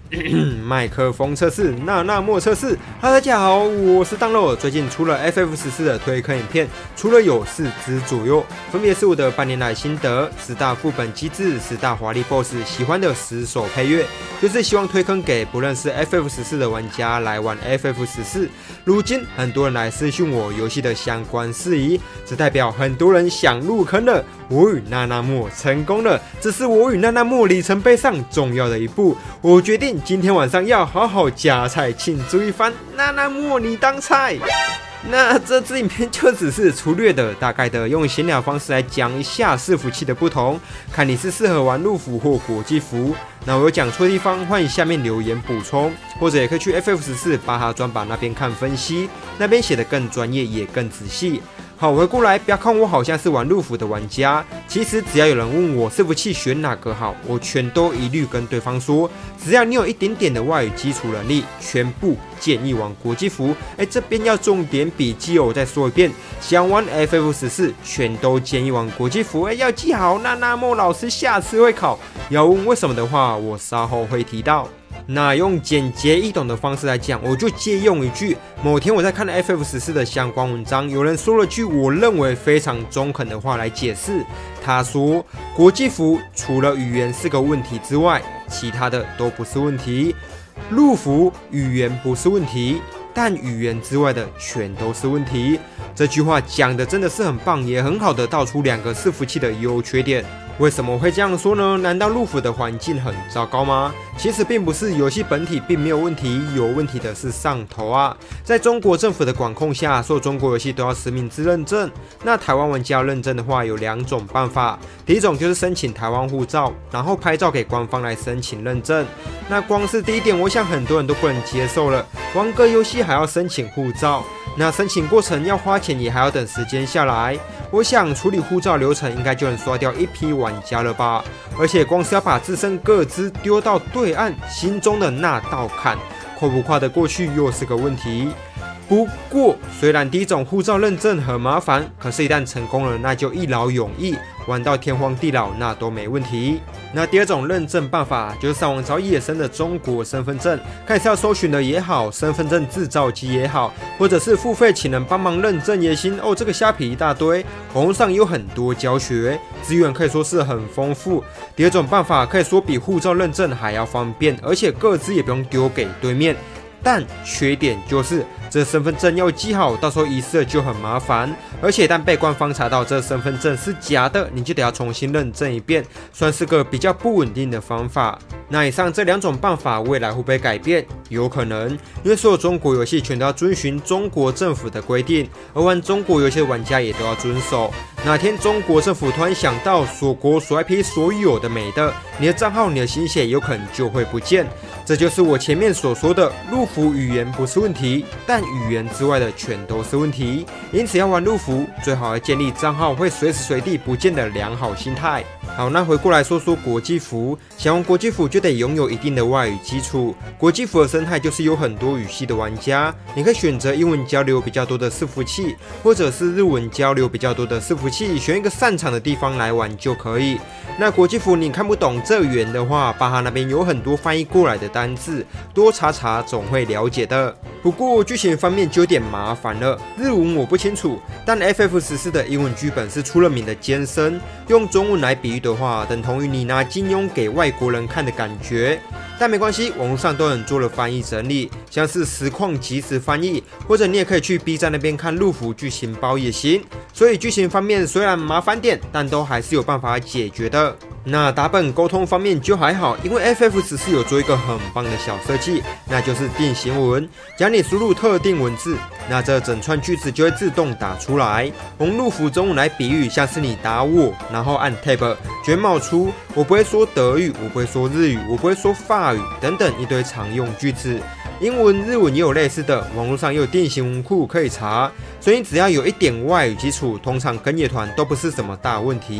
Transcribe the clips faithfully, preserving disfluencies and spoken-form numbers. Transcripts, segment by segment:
麦克风测试，纳纳莫测试。哈，大家好，我是当肉。最近出了 F F 十四的推坑影片，除了有四支左右，分别是我的半年来心得、十大副本机制、十大华丽 B O S S 喜欢的十首配乐，就是希望推坑给不认识 F F 十四的玩家来玩 F F 十四。如今很多人来私讯我游戏的相关事宜，这代表很多人想入坑了。我与纳纳莫成功了，这是我与纳纳莫里程碑上重要的一步。我决定今天晚上要好好加菜庆祝一番。纳纳莫，你当菜。那这支影片就只是粗略的、大概的用闲聊方式来讲一下伺服器的不同，看你是适合玩陆服或国际服。那我有讲错地方，欢迎下面留言补充，或者也可以去 F F 十四巴哈专版那边看分析，那边写的更专业也更仔细。好，回过来，不要看我好像是玩陆服的玩家，其实只要有人问我伺服器选哪个好，我全都一律跟对方说，只要你有一点点的外语基础能力，全部建议玩国际服。哎，这边要重点笔记哦，我再说一遍，想玩 F F 十四，全都建议玩国际服。哎，要记好，纳纳莫老师下次会考。要问为什么的话，我稍后会提到。那用简洁易懂的方式来讲，我就借用一句，某天我在看 F F 十四的相关文章，有人说了句我认为非常中肯的话来解释。他说，国际服除了语言是个问题之外，其他的都不是问题。陆服语言不是问题，但语言之外的全都是问题。这句话讲的真的是很棒，也很好的道出两个伺服器的优缺点。为什么会这样说呢？难道陆服的环境很糟糕吗？其实并不是，游戏本体并没有问题，有问题的是上头啊！在中国政府的管控下，所有中国游戏都要实名制认证。那台湾玩家要认证的话，有两种办法。第一种就是申请台湾护照，然后拍照给官方来申请认证。那光是第一点，我想很多人都不能接受了。玩个游戏还要申请护照，那申请过程要花钱，也还要等时间下来。我想处理护照流程应该就能刷掉一批玩家了吧？而且光是要把自身个资丢到对岸，心中的那道坎跨不跨得过去又是个问题。不过，虽然第一种护照认证很麻烦，可是一旦成功了，那就一劳永逸，玩到天荒地老那都没问题。那第二种认证办法就是上网找野生的中国身份证，看是要搜寻的也好，身份证制造机也好，或者是付费请人帮忙认证也行哦。这个虾皮一大堆，网络上有很多教学资源，可以说是很丰富。第二种办法可以说比护照认证还要方便，而且个资也不用丢给对面。但缺点就是这身份证要记好，到时候遗失了就很麻烦，而且一旦被官方查到这身份证是假的，你就得要重新认证一遍，算是个比较不稳定的方法。那以上这两种办法未来会不会改变？有可能，因为所有中国游戏全都要遵循中国政府的规定，而玩中国游戏的玩家也都要遵守。哪天中国政府突然想到锁国锁 I P 所有的美的，你的账号你的心血有可能就会不见。这就是我前面所说的，陆服语言不是问题，但语言之外的全都是问题。因此要玩陆服，最好要建立账号会随时随地不见的良好心态。好，那回过来说说国际服，想玩国际服就得拥有一定的外语基础。国际服的生态就是有很多语系的玩家，你可以选择英文交流比较多的伺服器，或者是日文交流比较多的伺服器，选一个擅长的地方来玩就可以。那国际服你看不懂这语言的话，巴哈那边有很多翻译过来的单字，多查查总会了解的。不过剧情方面就有点麻烦了，日文我不清楚，但 F F 十四的英文剧本是出了名的艰深，用中文来比喻的话，等同于你拿金庸给外国人看的感觉。但没关系，网络上都有人做了翻译整理，像是实况即时翻译，或者你也可以去 B 站那边看陆服剧情包也行。所以剧情方面虽然麻烦点，但都还是有办法解决的。那打本沟通方面就还好，因为 F F 十四有做一个很棒的小设计，那就是定型文。只要你输入特定文字，那这整串句子就会自动打出来。用陆服中文来比喻，像是你打我，然后按 Tab， 就会冒出我不会说德语，我不会说日语，我不会说法语等等一堆常用句子。英文、日文也有类似的，网络上也有定型文库可以查，所以只要有一点外语基础，通常跟野团都不是什么大问题。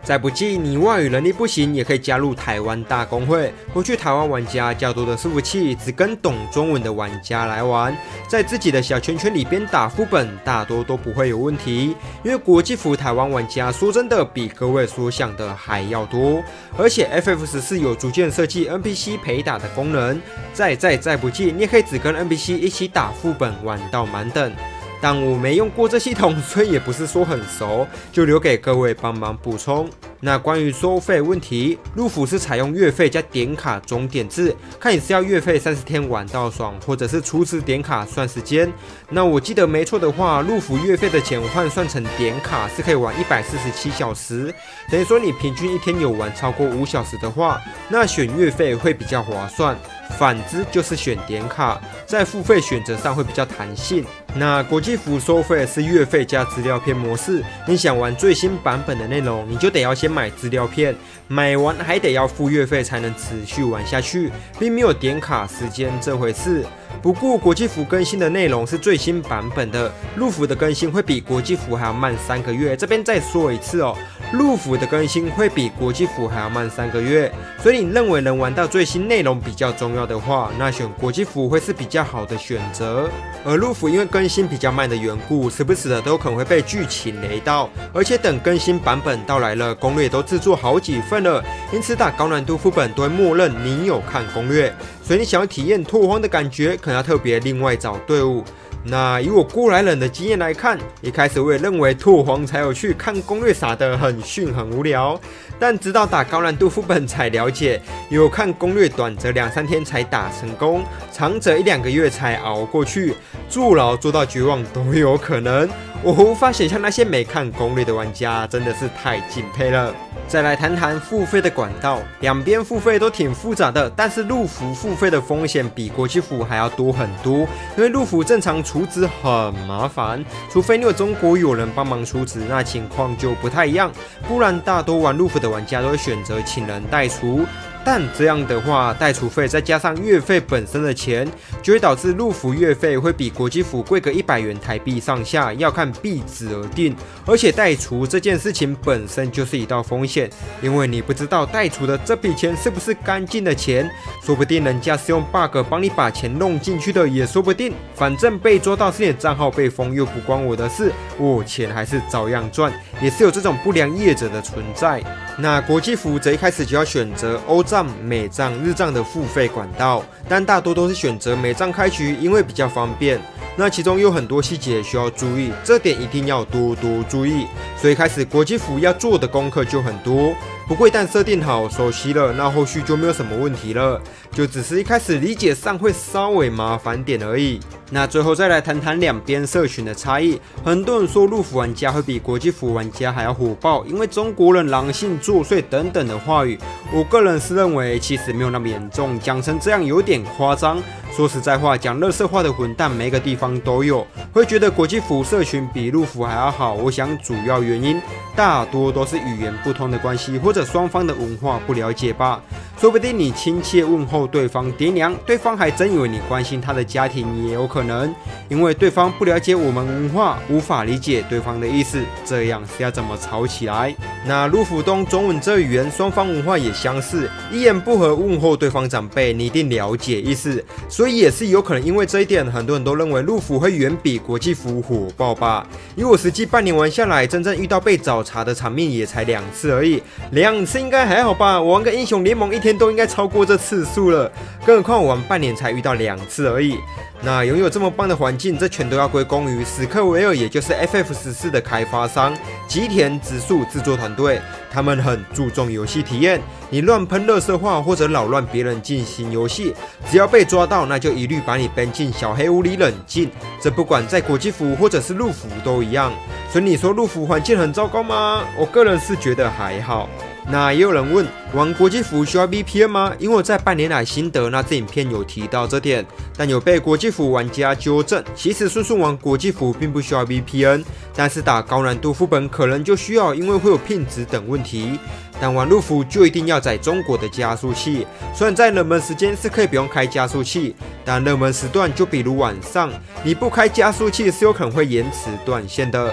再不济你外语能力不行，也可以加入台湾大公会，获取台湾玩家较多的伺服器，只跟懂中文的玩家来玩，在自己的小圈圈里边打副本，大多都不会有问题。因为国际服台湾玩家说真的比各位所想的还要多，而且 F F 十四 有逐渐设计 N P C 陪打的功能，再再再不济，你也可以只跟 N P C 一起打副本玩到满等。但我没用过这系统，所以也不是说很熟，就留给各位帮忙补充。那关于收费问题，陆服是采用月费加点卡总点制，看你是要月费三十天玩到爽，或者是初次点卡算时间。那我记得没错的话，陆服月费的钱换算成点卡是可以玩一百四十七小时，等于说你平均一天有玩超过五小时的话，那选月费会比较划算。反之就是选点卡，在付费选择上会比较弹性。那国际服收费是月费加资料片模式，你想玩最新版本的内容，你就得要先买资料片，买完还得要付月费才能持续玩下去，并没有点卡时间这回事。不过国际服更新的内容是最新版本的，陆服的更新会比国际服还要慢三个月。这边再说一次哦，陆服的更新会比国际服还要慢三个月，所以你认为能玩到最新内容比较重要的话，那选国际服会是比较好的选择。而陆服因为更新比较慢的缘故，时不时的都可能会被剧情雷到，而且等更新版本到来了，攻略都制作好几份了，因此打高难度副本都会默认你有看攻略，所以你想要体验拓荒的感觉，可能要特别另外找队伍。那以我过来人的经验来看，一开始我也认为拓荒才有趣，看攻略啥的很逊很无聊，但直到打高难度副本才了解，有看攻略短则两三天才打成功，长则一两个月才熬过去，坐牢做到绝望都有可能。我无法想象那些没看攻略的玩家，真的是太敬佩了。再来谈谈付费的管道，两边付费都挺复杂的，但是陆服付费的风险比国际服还要多很多，因为陆服正常储值很麻烦，除非你有中国友人帮忙储值，那情况就不太一样，不然大多玩陆服的玩家都会选择请人代储。但这样的话，代储费再加上月费本身的钱，就会导致陆服月费会比国际服贵个一百元台币上下，要看币值而定。而且代储这件事情本身就是一道风险，因为你不知道代储的这笔钱是不是干净的钱，说不定人家是用 bug 帮你把钱弄进去的，也说不定。反正被抓到是你的账号被封，又不关我的事，我钱还是照样赚，也是有这种不良业者的存在。那国际服则一开始就要选择欧账、美账、日账的付费管道，但大多都是选择美账开局，因为比较方便。那其中有很多细节需要注意，这点一定要多多注意。所以开始国际服要做的功课就很多，不过一旦设定好、熟悉了，那后续就没有什么问题了，就只是一开始理解上会稍微麻烦点而已。那最后再来谈谈两边社群的差异。很多人说陆服玩家会比国际服玩家还要火爆，因为中国人狼性作祟等等的话语。我个人是认为其实没有那么严重，讲成这样有点夸张。说实在话，讲垃圾话的混蛋每个地方都有，会觉得国际服社群比陆服还要好。我想主要原因大多都是语言不通的关系，或者双方的文化不了解吧。说不定你亲切问候对方爹娘，对方还真以为你关心他的家庭，也有可能，因为对方不了解我们文化，无法理解对方的意思，这样是要怎么吵起来？那陆服东中文这语言双方文化也相似，一言不合问候对方长辈，你一定了解意思，所以也是有可能因为这一点，很多人都认为陆服会远比国际服火爆吧。因为我实际半年玩下来，真正遇到被找茬的场面也才两次而已，两次应该还好吧？我玩个英雄联盟一天都应该超过这次数了，更何况我玩半年才遇到两次而已。那拥有这么棒的环境，这全都要归功于史克维尔，也就是 F F 十四 的开发商吉田直树制作团队。他们很注重游戏体验，你乱喷垃圾话或者扰乱别人进行游戏，只要被抓到，那就一律把你编进小黑屋里冷静。这不管在国际服或者是陆服都一样。所以你说陆服环境很糟糕吗？我个人是觉得还好。那也有人问，玩国际服需要 V P N 吗？因为我在半年来心得那支影片有提到这点，但有被国际服玩家纠正，其实顺顺玩国际服并不需要 V P N， 但是打高难度副本可能就需要，因为会有品质等问题。但玩陆服就一定要载中国的加速器，虽然在冷门时间是可以不用开加速器，但热门时段就比如晚上，你不开加速器是有可能会延迟断线的。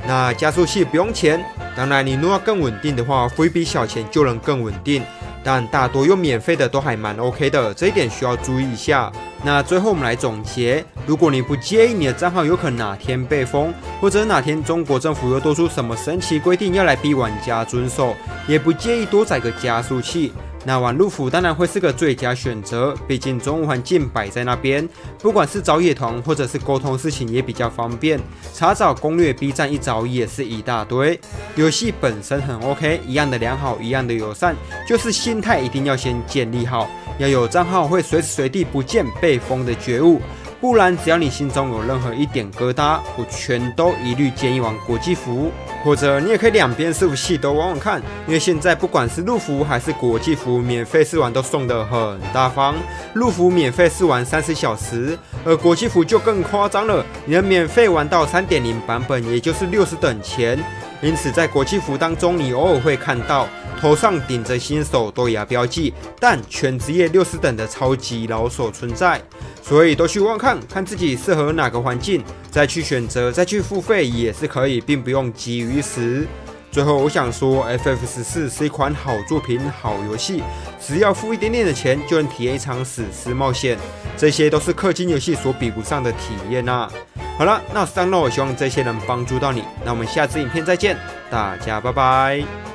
那加速器不用钱，当然你若要更稳定的话，付一笔小钱就能更稳定。但大多用免费的都还蛮 OK 的，这一点需要注意一下。那最后我们来总结，如果你不介意你的账号有可能哪天被封，或者哪天中国政府又多出什么神奇规定要来逼玩家遵守，也不介意多载个加速器，那玩陆服当然会是个最佳选择，毕竟中文环境摆在那边，不管是找野团或者是沟通事情也比较方便，查找攻略 B 站一找也是一大堆。游戏本身很 OK， 一样的良好，一样的友善，就是心态一定要先建立好，要有账号会随时随地不见被封的觉悟，不然只要你心中有任何一点疙瘩，我全都一律建议玩国际服，或者你也可以两边伺服器都玩玩看，因为现在不管是陆服还是国际服，免费试玩都送得很大方。陆服免费试玩三十小时，而国际服就更夸张了，你能免费玩到 三点零 版本，也就是六十等前。因此在国际服当中，你偶尔会看到头上顶着新手豆芽标记，但全职业六十等的超级老手存在，所以都去玩看看自己适合哪个环境，再去选择，再去付费也是可以，并不用急于一时。最后我想说 F F 十四 是一款好作品、好游戏，只要付一点点的钱就能体验一场史诗冒险，这些都是氪金游戏所比不上的体验啊。好了，那我是当肉，希望这些能帮助到你，那我们下次影片再见，大家拜拜。